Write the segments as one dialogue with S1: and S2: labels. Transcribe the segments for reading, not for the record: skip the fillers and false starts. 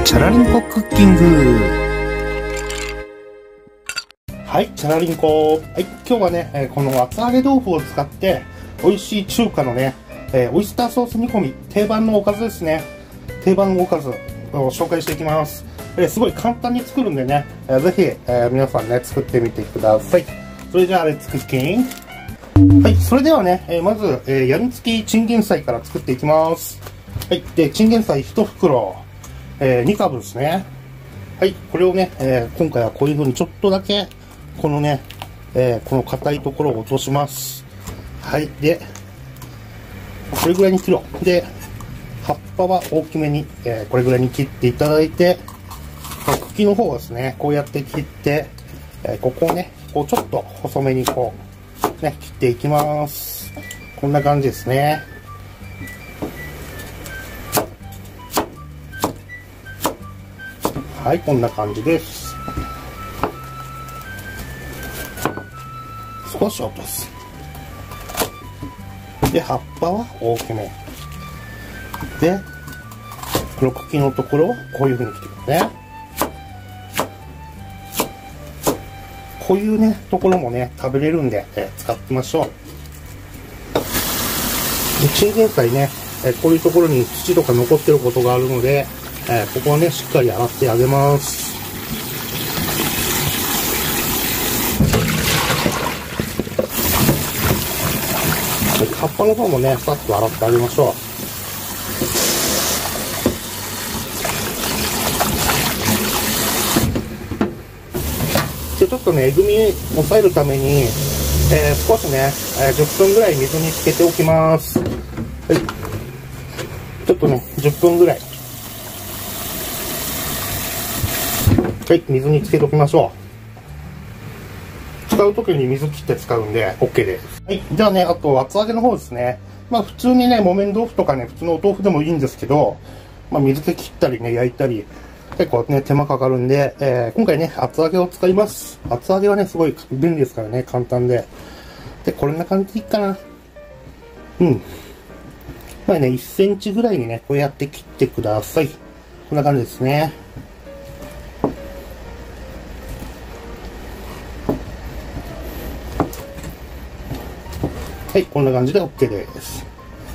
S1: チャラリンコクッキング。はい、チャラリンコ。はい、今日はね、この厚揚げ豆腐を使って美味しい中華のね、オイスターソース煮込み、定番のおかずですね。定番おかずを紹介していきます。すごい簡単に作るんでね、ぜひ、皆さんね、作ってみてください。それじゃあ、レッツクッキング。はい、それではね、まず、やみつきチンゲン菜から作っていきます。はい、で、チンゲン菜1袋、2株ですね。はい、これをね、今回はこういう風にちょっとだけ、このね、この硬いところを落とします。はい、で、これぐらいに切ろう。で、葉っぱは大きめに、これぐらいに切っていただいて、茎の方はですね、こうやって切って、ここをね、こうちょっと細めにこう、ね、切っていきます。こんな感じですね。はい、こんな感じです。少し落とす。で、葉っぱは大きめ。で、この茎のところをこういう風に切っていくね。こういうね、ところもね、食べれるんで、使ってみましょう。で、チンゲン菜ね、こういうところに土とか残ってることがあるので、ここはね、しっかり洗ってあげます。葉っぱの方もね、さっと洗ってあげましょう。で、ちょっとね、えぐみを抑えるために、少しね、10分ぐらい水につけておきます。はい。ちょっとね、10分ぐらい。はい、水につけておきましょう。使うときに水切って使うんで OK です。はい、じゃあね、あと厚揚げの方ですね。まあ普通にね、木綿豆腐とかね、普通のお豆腐でもいいんですけど、まあ水気切ったりね、焼いたり、結構ね、手間かかるんで、今回ね、厚揚げを使います。厚揚げはね、すごい便利ですからね、簡単で。で、こんな感じでいいかな。うん。まあね、1センチぐらいにね、こうやって切ってください。こんな感じですね。はい、こんな感じで OK です。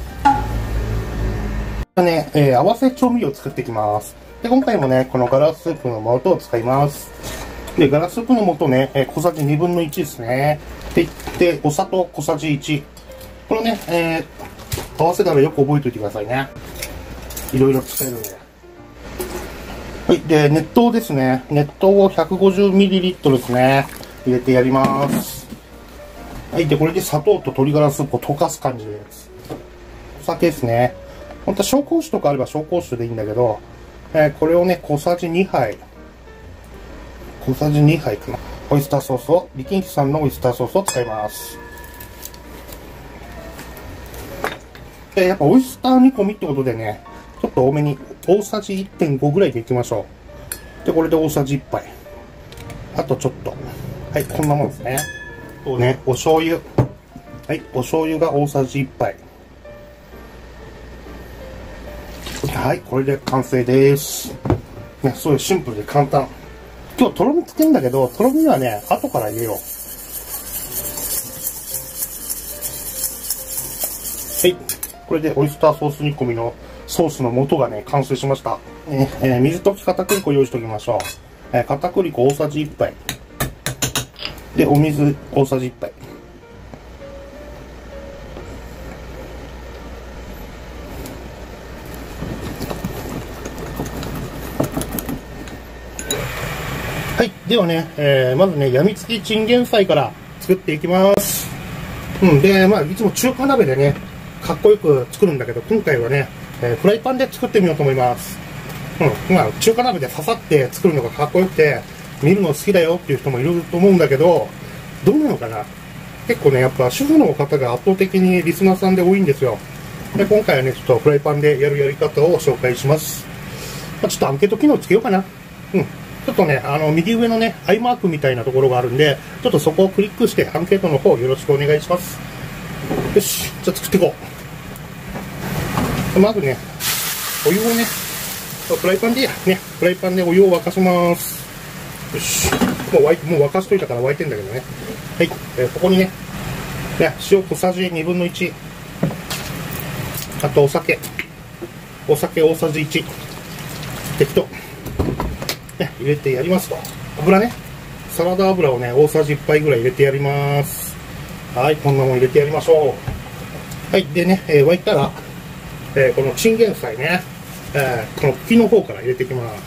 S1: ね、合わせ調味料を作っていきます。で、今回もね、このガラスープの素を使います。で、ガラスープの素ね、小さじ2分の1ですね。で、お砂糖小さじ1。これね、合わせたらよく覚えておいてくださいね。いろいろ使えるんで。はい、で、熱湯ですね。熱湯を 150ml ですね。入れてやります。はい、で、これで砂糖と鶏ガラスープを溶かす感じです。お酒ですね。本当は紹興酒とかあれば紹興酒でいいんだけど、これをね、小さじ2杯。小さじ2杯かな。オイスターソースを、力士さんのオイスターソースを使います。やっぱオイスター煮込みってことでね、ちょっと多めに、大さじ 1.5 ぐらいでいきましょう。で、これで大さじ1杯。あとちょっと。はい、こんなもんですね。とね、お醤油。はい、お醤油が大さじ1杯。はい、これで完成です。ね、すごいシンプルで簡単。今日とろみつけんだけど、とろみはね、後から入れよう。はい、これでオイスターソース煮込みのソースの素がね、完成しました。水溶き片栗粉用意しておきましょう。片栗粉大さじ1杯。で、お水大さじ1杯。はい。ではね、まずね、やみつきチンゲン菜から作っていきます。で、まあ、いつも中華鍋でね、かっこよく作るんだけど、今回はね、フライパンで作ってみようと思います。まあ、中華鍋で刺さって作るのがかっこよくて、見るの好きだよっていう人もいると思うんだけど、どうなのかな。結構ね、やっぱ主婦の方が圧倒的にリスナーさんで多いんですよ。で、今回はね、ちょっとフライパンでやるやり方を紹介します。まあ、ちょっとアンケート機能つけようかな。ちょっとね、右上のね、アイマークみたいなところがあるんで、ちょっとそこをクリックしてアンケートの方よろしくお願いします。よし、じゃあ作っていこう。まずね、お湯をね、 フライパンでいいや。ね。フライパンでお湯を沸かします。よし。もう沸かしといたから沸いてんだけどね。はい。ここにね、塩小さじ1/2。あとお酒大さじ1。適当。ね、入れてやりますと。油ね。サラダ油をね、大さじ1杯ぐらい入れてやります。はい、こんなもん入れてやりましょう。はい、でね、沸いたら、このチンゲン菜ね、この茎の方から入れていきます。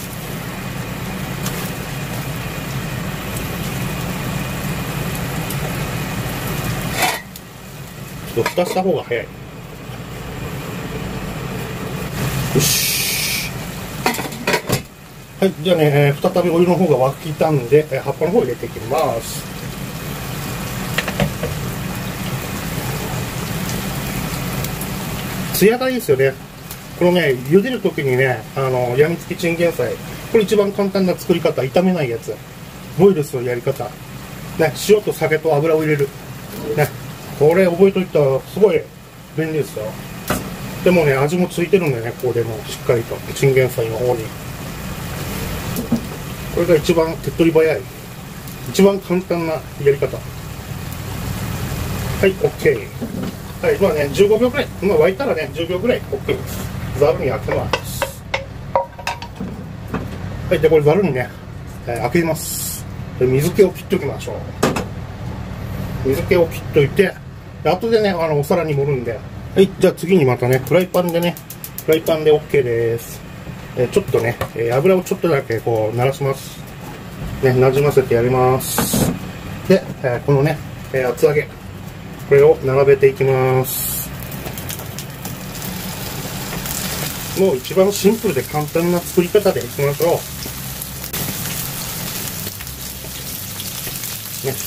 S1: ちょっと蓋した方が早い。よし。はい、じゃあね、再びお湯の方が沸きたんで、葉っぱの方入れていきます。ツヤがいいですよね。このね、茹でるときにね、やみつきチンゲン菜。これ一番簡単な作り方、炒めないやつ。ボイルするやり方。ね、塩と酒と油を入れる。ね、これ覚えといたらすごい便利ですよ。でもね、味もついてるんだよね、ここでもしっかりと。チンゲン菜の方に。これが一番手っ取り早い。一番簡単なやり方。はい、OK。はい、まあね、15秒くらい。まあ沸いたらね、10秒くらい OK です。ざるに開けます。はい、で、これざるにね、開けます。で、水気を切っておきましょう。水気を切っておいて、後でね、お皿に盛るんで。はい、じゃあ次にまたね、フライパンで OK です。ちょっとね、油をちょっとだけこう、慣らします。ね、馴染ませてやります。で、このね、厚揚げ。これを並べていきます。もう一番シンプルで簡単な作り方でいきましょう。ね。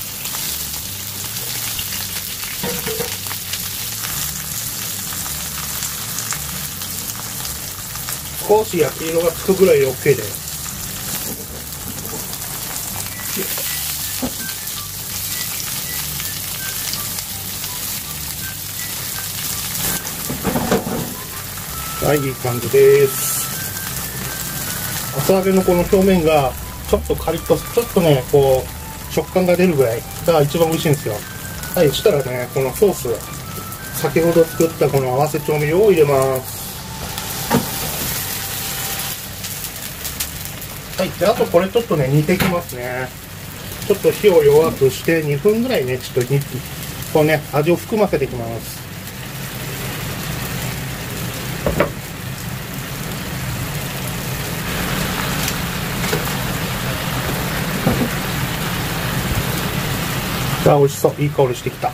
S1: 少し焼き色がつくぐらいで OK です。はい、いい感じです。厚揚げのこの表面がちょっとカリッと、ちょっとね、こう、食感が出るぐらいが一番美味しいんですよ。はい、そしたらね、このソース、先ほど作ったこの合わせ調味料を入れます。はい、で、あとこれちょっとね、煮ていきますね。ちょっと火を弱くして2分ぐらいね、ちょっとこうね、味を含ませていきます。あ、美味しそう。いい香りしてきた。はい。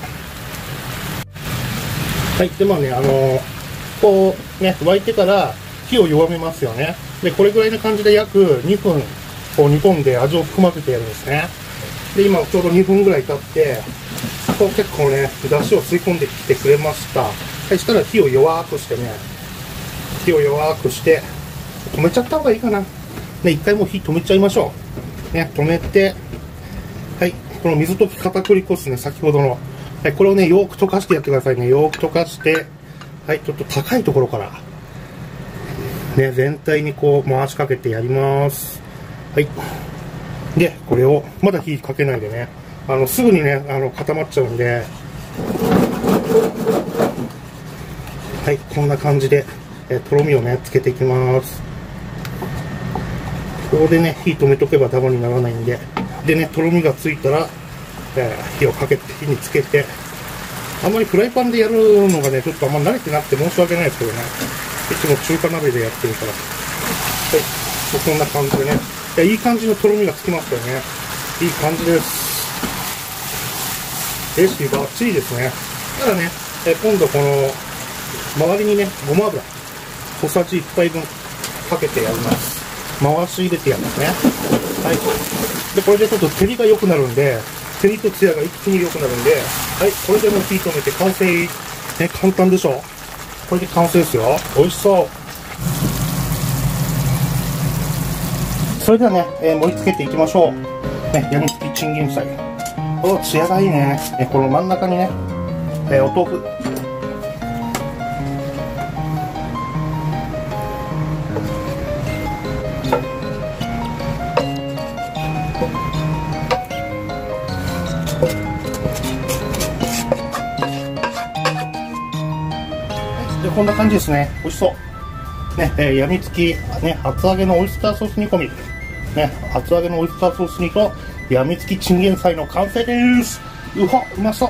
S1: で、まあね、こうね、沸いてから火を弱めますよね。で、これぐらいの感じで約2分、こう煮込んで味を含ませてやるんですね。で、今ちょうど2分ぐらい経って、こう結構ね、出汁を吸い込んできてくれました。はい。そしたら火を弱くしてね、火を弱くして、止めちゃった方がいいかな。ね、一回もう火止めちゃいましょう。ね、止めて、はい。この水溶き片栗粉ですね、先ほどの。はい、これをね、よーく溶かしてやってくださいね。よーく溶かして、はい、ちょっと高いところから、ね、全体にこう回しかけてやります。はい。で、これを、まだ火かけないでね、すぐにね、固まっちゃうんで、はい、こんな感じで、とろみをね、つけていきます。ここでね、火止めとけばダマにならないんで、でね、とろみがついたら、火をかけて、火につけて、あんまりフライパンでやるのがね、ちょっとあんま慣れてなくて申し訳ないですけどね、いつも中華鍋でやってるから。はい、こんな感じでね、いい感じのとろみがつきましたよね。いい感じです。レシピバッチリですね。ただね、今度この、周りにね、ごま油、小さじ1杯分かけてやります。回し入れてやりますね。はい。で、これでちょっと照りが良くなるんで、照りとツヤが一気に良くなるんで、はい、これでもう火止めて完成。ね、簡単でしょ。これで完成ですよ。美味しそう。それではね、盛り付けていきましょう。ね、やみつきチンゲン菜。お、ツヤがいいね。この真ん中にね、お豆腐。 こんな感じですね。美味しそう。ね、やみつき、ね、厚揚げのオイスターソース煮込み。ね、厚揚げのオイスターソース煮と、やみつきチンゲン菜の完成です。うまそう。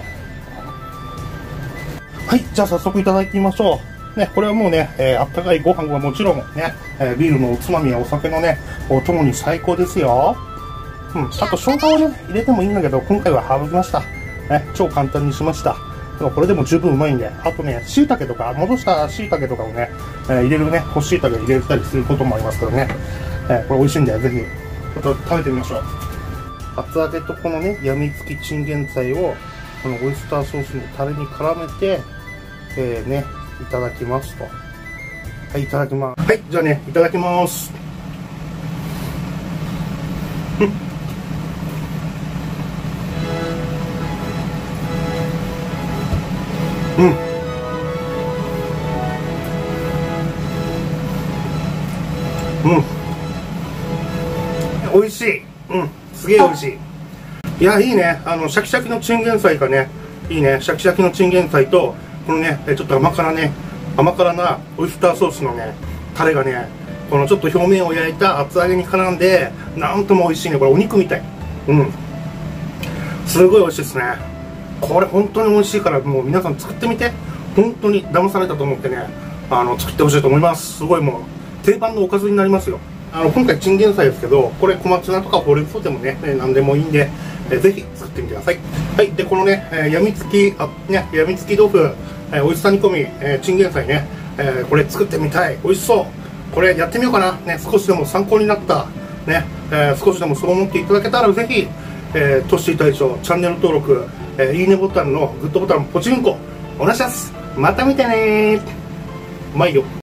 S1: はい、じゃあ早速いただいてみましょう。ね、これはもうね、あったかいご飯はもちろんね、ビールのおつまみやお酒のね、お供に最高ですよ。うん、あと生姜をね、入れてもいいんだけど、今回は省きました。ね、超簡単にしました。でもこれでも十分うまいんで、あとね、椎茸とか、戻した椎茸とかをね、入れるね、干し椎茸入れたりすることもありますからね、これ美味しいんで、ぜひ、ちょっと食べてみましょう。厚揚げとこのね、やみつきチンゲン菜を、このオイスターソースにタレに絡めて、ね、いただきますと。はい、いただきます。はい、じゃあね、いただきます。うん。うん。美味しい。うん。すげえ美味しい。いや、いいね。シャキシャキのチンゲン菜がね、いいね。シャキシャキのチンゲン菜と、このね、ちょっと甘辛なオイスターソースのね、タレがね、このちょっと表面を焼いた厚揚げに絡んで、なんとも美味しいね。これお肉みたい。うん。すごい美味しいですね。これ本当に美味しいから、もう皆さん作ってみて。本当に騙されたと思ってね、作ってほしいと思います。すごいもう、定番のおかずになりますよ。今回チンゲン菜ですけど、これ小松菜とかほうれん草でもね、何でもいいんで、ぜひ作ってみてください。はい、で、このね、やみつき豆腐、オイスター煮込み、チンゲン菜ね、これ作ってみたい。美味しそう。これやってみようかな。ね、少しでも参考になった。ね、少しでもそう思っていただけたら、ぜひ、トッシー隊長、チャンネル登録、いいねボタンのグッドボタンポチンコ、お願いします。また見てねー。うまいよ。